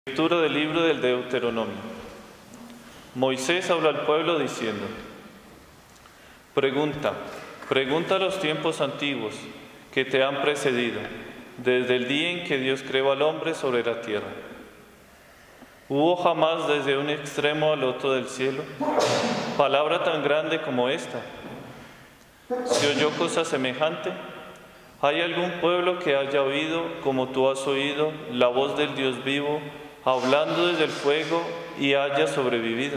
Lectura del libro del Deuteronomio. Moisés habló al pueblo diciendo: Pregunta a los tiempos antiguos que te han precedido, desde el día en que Dios creó al hombre sobre la tierra. ¿Hubo jamás desde un extremo al otro del cielo palabra tan grande como esta? ¿Se oyó cosa semejante? ¿Hay algún pueblo que haya oído, como tú has oído, la voz del Dios vivo, hablando desde el fuego y haya sobrevivido?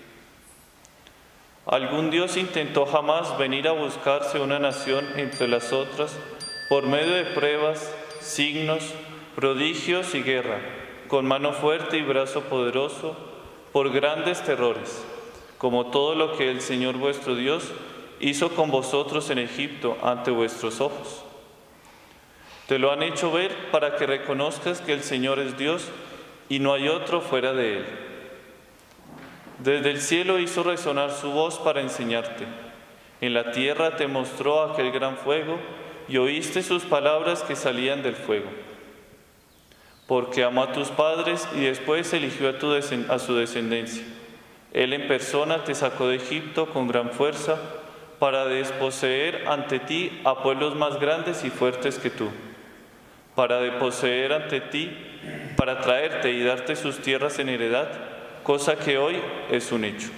¿Algún Dios intentó jamás venir a buscarse una nación entre las otras por medio de pruebas, signos, prodigios y guerra, con mano fuerte y brazo poderoso, por grandes terrores, como todo lo que el Señor vuestro Dios hizo con vosotros en Egipto ante vuestros ojos? Te lo han hecho ver para que reconozcas que el Señor es Dios y no hay otro fuera de Él. Desde el cielo hizo resonar su voz para enseñarte. En la tierra te mostró aquel gran fuego y oíste sus palabras que salían del fuego. Porque amó a tus padres y después eligió a su descendencia. Él en persona te sacó de Egipto con gran fuerza para desposeer ante ti a pueblos más grandes y fuertes que tú, para desposeer ante ti, para traerte y darte sus tierras en heredad, cosa que hoy es un hecho.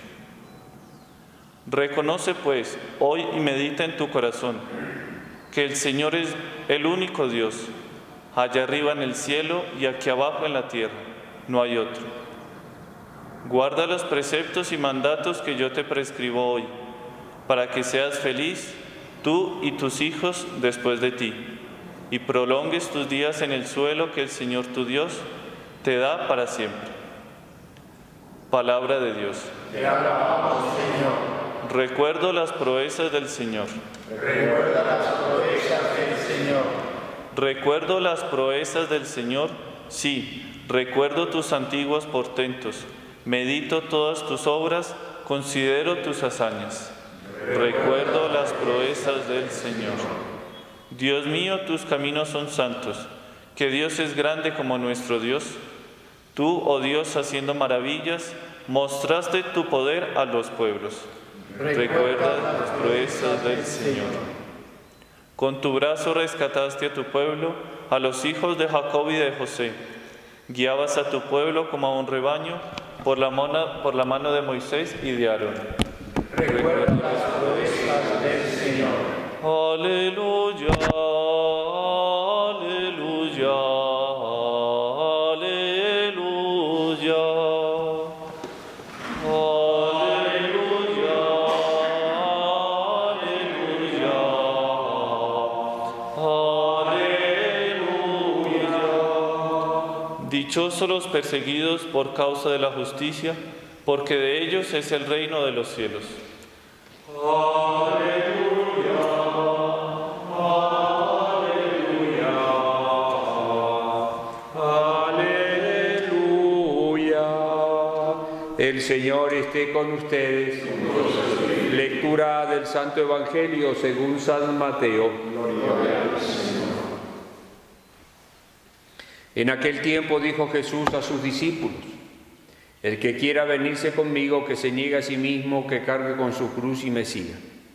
Reconoce pues hoy y medita en tu corazón que el Señor es el único Dios, allá arriba en el cielo y aquí abajo en la tierra, no hay otro. Guarda los preceptos y mandatos que yo te prescribo hoy, para que seas feliz, tú y tus hijos después de ti, y prolongues tus días en el suelo que el Señor tu Dios te da para siempre. Palabra de Dios. Te alabamos, Señor. Recuerdo las proezas del Señor. Recuerda las proezas del Señor. Recuerdo las proezas del Señor, sí, recuerdo tus antiguos portentos. Medito todas tus obras, considero tus hazañas. Recuerdo las proezas del Señor. Dios mío, tus caminos son santos. Que Dios es grande como nuestro Dios. Tú, oh Dios, haciendo maravillas, mostraste tu poder a los pueblos. Recuerda las proezas del Señor. Con tu brazo rescataste a tu pueblo, a los hijos de Jacob y de José. Guiabas a tu pueblo como a un rebaño por la mano de Moisés y de Aarón. Recuerda las proezas del Señor. Aleluya, aleluya, aleluya. Aleluya, aleluya, aleluya. Dichosos los perseguidos por causa de la justicia, porque de ellos es el reino de los cielos. Aleluya, aleluya, aleluya. El Señor esté con ustedes. Lectura del Santo Evangelio según San Mateo. En aquel tiempo dijo Jesús a sus discípulos: El que quiera venirse conmigo, que se niegue a sí mismo, que cargue con su cruz y me siga.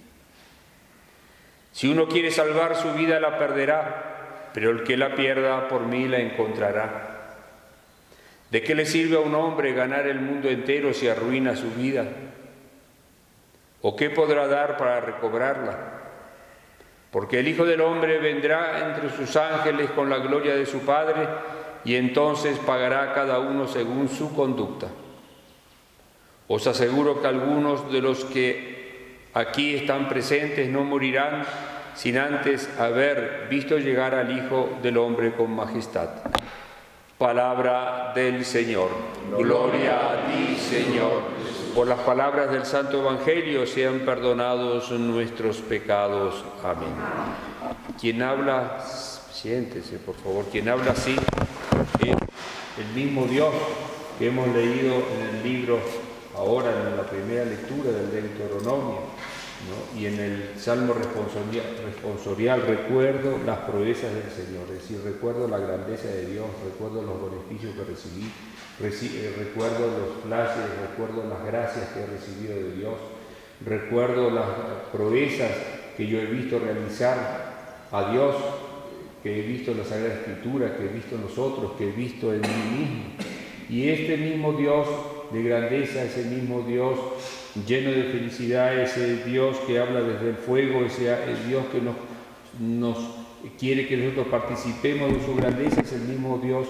Si uno quiere salvar su vida, la perderá, pero el que la pierda por mí la encontrará. ¿De qué le sirve a un hombre ganar el mundo entero si arruina su vida? ¿O qué podrá dar para recobrarla? Porque el Hijo del Hombre vendrá entre sus ángeles con la gloria de su Padre, y entonces pagará a cada uno según su conducta. Os aseguro que algunos de los que aquí están presentes no morirán sin antes haber visto llegar al Hijo del Hombre con majestad. Palabra del Señor. Gloria a ti, Señor. Por las palabras del Santo Evangelio sean perdonados nuestros pecados. Amén. Quien habla, siéntese por favor, quien habla así es el mismo Dios que hemos leído en el libro, ahora en la primera lectura del Deuteronomio, ¿no? Y en el Salmo responsorial, recuerdo las proezas del Señor, es decir, recuerdo la grandeza de Dios, recuerdo los beneficios que recibí, recuerdo los flashes, recuerdo las gracias que he recibido de Dios, recuerdo las proezas que yo he visto realizar a Dios, que he visto en la Sagrada Escritura, que he visto en nosotros, que he visto en mí mismo. Y este mismo Dios de grandeza, ese mismo Dios lleno de felicidad, ese Dios que habla desde el fuego, ese Dios que nos quiere que nosotros participemos de su grandeza, es el mismo Dios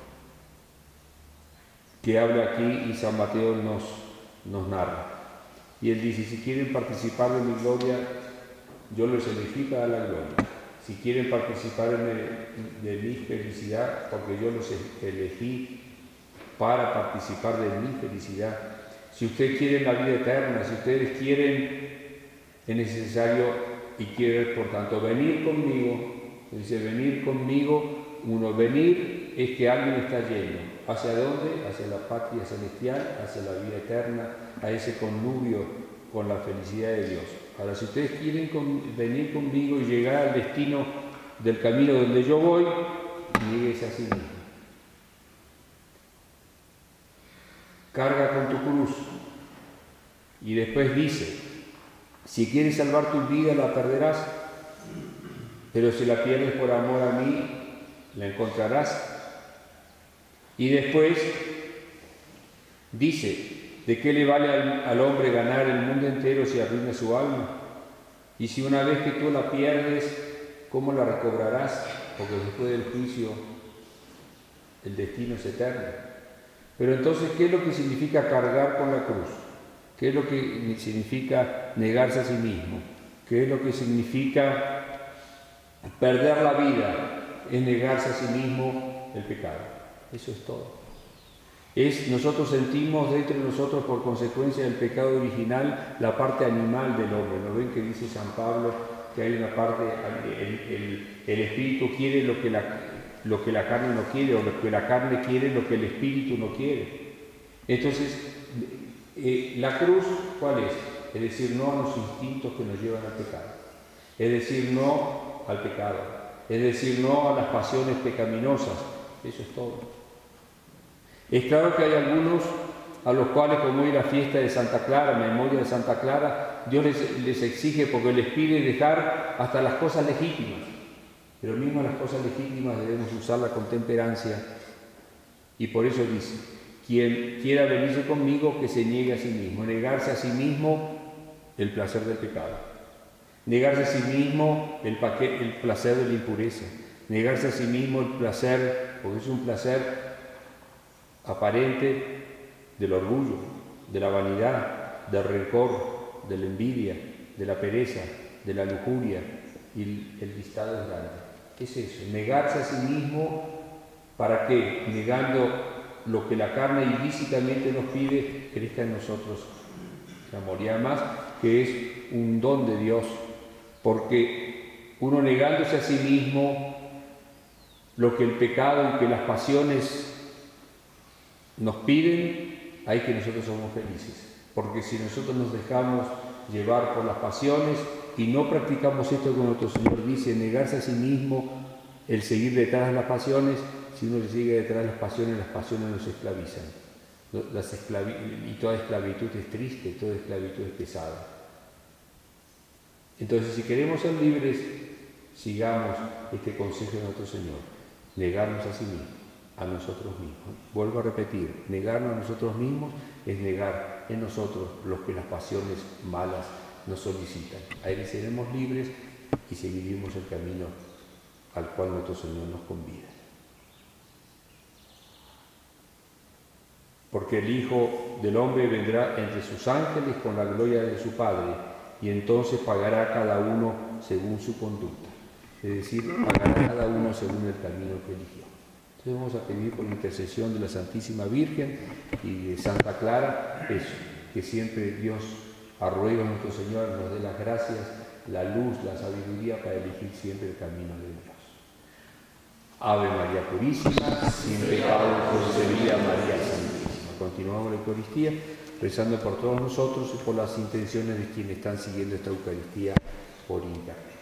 que habla aquí y San Mateo nos narra. Y él dice, si quieren participar de mi gloria, yo los elegí para la gloria. Si quieren participar de mi felicidad, porque yo los elegí para participar de mi felicidad. Si ustedes quieren la vida eterna, si ustedes quieren, es necesario y quieren, por tanto, venir conmigo. Dice, venir conmigo, venir es que alguien está lleno. ¿Hacia dónde? Hacia la patria celestial, hacia la vida eterna, a ese connubio con la felicidad de Dios. Ahora, si ustedes quieren venir conmigo y llegar al destino del camino donde yo voy, nieguese a sí mismo. Carga con tu cruz. Y después dice, si quieres salvar tu vida la perderás, pero si la pierdes por amor a mí, la encontrarás. Y después dice, ¿de qué le vale al hombre ganar el mundo entero si arruina su alma? Y si una vez que tú la pierdes, ¿cómo la recobrarás? Porque después del juicio el destino es eterno. Pero entonces, ¿qué es lo que significa cargar con la cruz? ¿Qué es lo que significa negarse a sí mismo? ¿Qué es lo que significa perder la vida? Es negarse a sí mismo el pecado. Eso es todo. Nosotros sentimos dentro de nosotros, por consecuencia del pecado original, la parte animal del hombre. ¿No ven que dice San Pablo que hay una parte, el espíritu quiere lo que la carne no quiere, o lo que la carne quiere lo que el espíritu no quiere? Entonces, la cruz, ¿cuál es? Es decir, no a los instintos que nos llevan al pecado. Es decir, no al pecado. Es decir, no a las pasiones pecaminosas. Eso es todo. Es claro que hay algunos a los cuales, como hoy la fiesta de Santa Clara, memoria de Santa Clara, Dios les exige, porque les pide dejar hasta las cosas legítimas. Pero mismo las cosas legítimas debemos usarlas con temperancia. Y por eso dice, quien quiera venirse conmigo, que se niegue a sí mismo. Negarse a sí mismo el placer del pecado. Negarse a sí mismo el placer de la impureza. Negarse a sí mismo el placer, porque es un placer aparente del orgullo, de la vanidad, del rencor, de la envidia, de la pereza, de la lujuria, y el listado es grande. ¿Qué es eso? Negarse a sí mismo, ¿para qué? Negando lo que la carne ilícitamente nos pide, crezca en nosotros el amor. Y además que es un don de Dios, porque uno negándose a sí mismo lo que el pecado y que las pasiones nos piden, hay que nosotros somos felices. Porque si nosotros nos dejamos llevar por las pasiones y no practicamos esto que nuestro Señor dice, negarse a sí mismo, el seguir detrás de las pasiones, si uno le sigue detrás de las pasiones nos esclavizan. Y toda esclavitud es triste, toda esclavitud es pesada. Entonces, si queremos ser libres, sigamos este consejo de nuestro Señor, negarnos a sí mismos, a nosotros mismos. Vuelvo a repetir, negarnos a nosotros mismos es negar en nosotros lo que las pasiones malas nos solicitan. Ahí seremos libres y seguiremos el camino al cual nuestro Señor nos convida. Porque el Hijo del Hombre vendrá entre sus ángeles con la gloria de su Padre, y entonces pagará a cada uno según su conducta. Es decir, pagará a cada uno según el camino que eligió. Entonces vamos a pedir por la intercesión de la Santísima Virgen y de Santa Clara, eso, que siempre Dios, a ruego de nuestro Señor, nos dé las gracias, la luz, la sabiduría para elegir siempre el camino de Dios. Ave María Purísima, sin pecado concebida María Santísima. Continuamos la Eucaristía, rezando por todos nosotros y por las intenciones de quienes están siguiendo esta Eucaristía por internet.